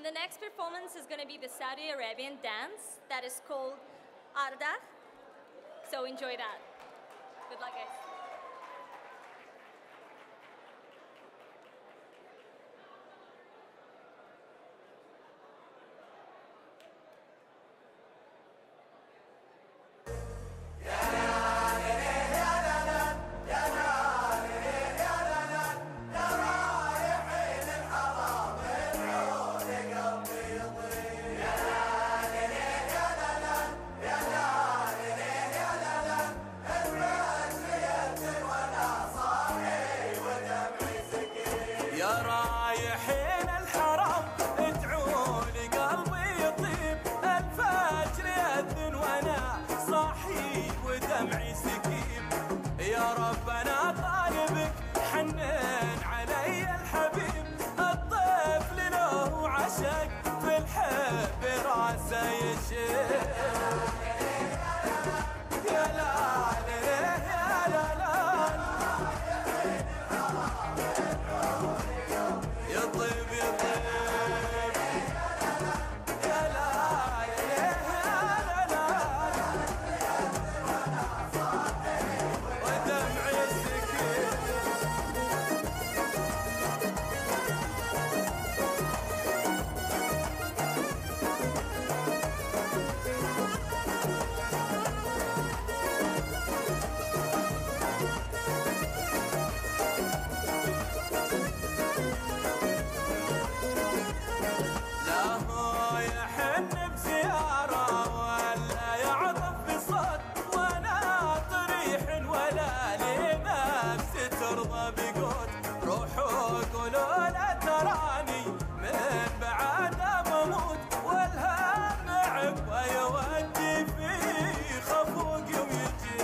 And the next performance is going to be the Saudi Arabian dance that is called Ardah. So enjoy that. Good luck, guys. يا رايحين الحرم ادعوا لقلبي يطيب، الفجر يأذن وانا صاحي ودمعي سكيب. يا رب انا طالبك حنن علي الحبيب، الطفل له عشق في الحب راسه يشيب. يا لا يا لا لا يطيب يطيب يا لا يا لا لا ودمعي السكين. ترضى بقول روحوا قولوا لا تراني من بعد بموت، والهم عقبه يودي في خفوق يوم يجي.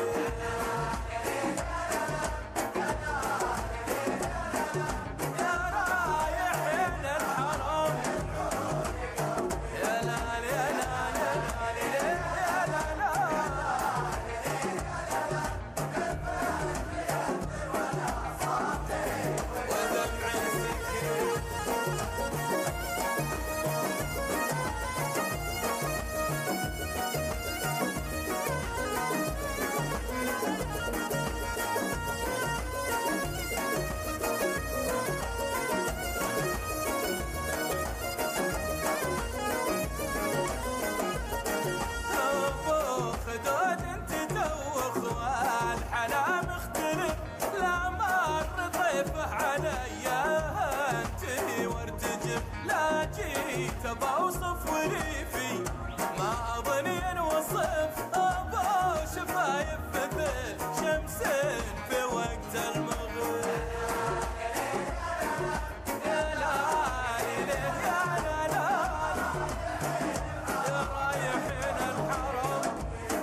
يا رايحين الحرم يا لا يا لا يا لا لا خدود انت توخ والحلا مختلف، لا مر طيفه علي انتهي وارتجف. لا جيت بوصف وريفي ما اظني انوصف، ابو شفايف مثل شمس في وقت المغرب. يا لا يا لا لا يا رايحين الحرم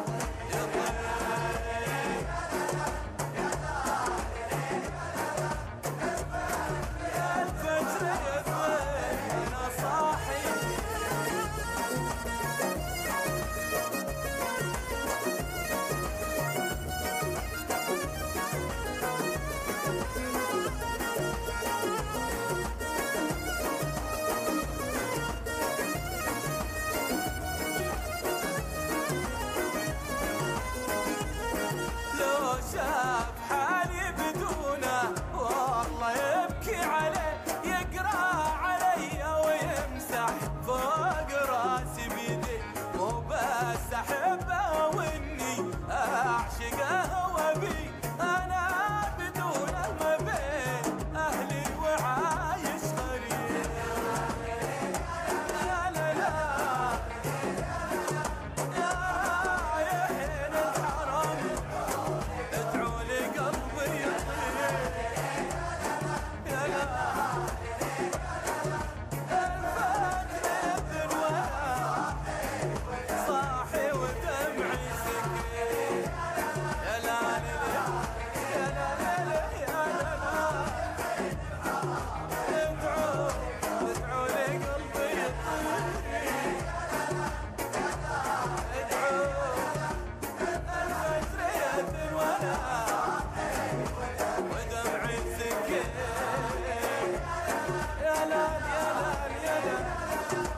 شاف حالي بدونه والله يبكي عليه، يقرا علي ويمسح فوق راسي بيدي. مو بس احبه واني اعشقه وابي، انا بدونه ما بين اهلي وعايش غريب. لا لا لا يا رايحين الحرم ادعوا لقلبي يطيب. يا لا الفجر يأذن وانا صاحي ودمعي سكين. يا لا يا لا يا لا ادعوا لقلبي يطيب. ادعوا الفجر يأذن وانا ودمعي سكين. يا لا يا لا يا لا